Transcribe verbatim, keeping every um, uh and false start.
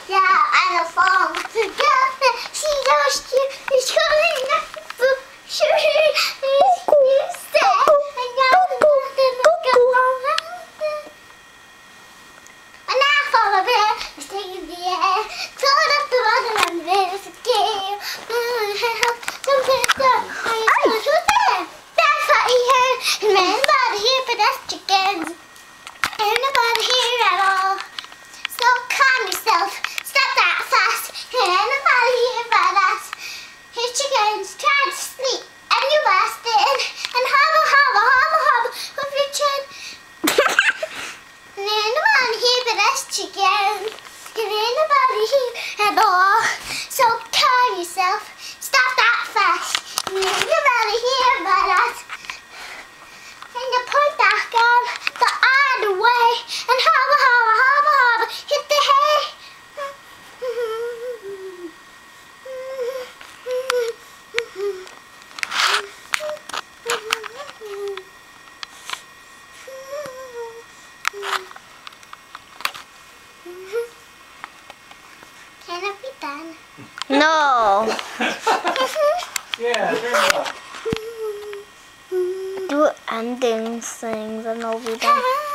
Yeah, and a song together. She loves you. It's coming up. Sure, you stay. And now the mountain will go on. And I follow it. We stay in the air. Turn up the water and there's a game. Something's done. Who's there? That's what he heard. And man, nobody here but us chickens. Ain't nobody here at all. So calm yourself. Stop that fast. Ain't nobody here but us. His chickens trying to sleep. And you burst in. And hobble, hobble, hobble, hobble. With your chin. And ain't nobody here but us chickens. And ain't nobody here at all. So calm yourself. Stop that fast. And ain't nobody here but us. And you point that gun the other way. And hobble, hobble, hobble, hobble. Hit the hay. Can it be done? No. Yeah, turn it off. Do ending things and I'll be done.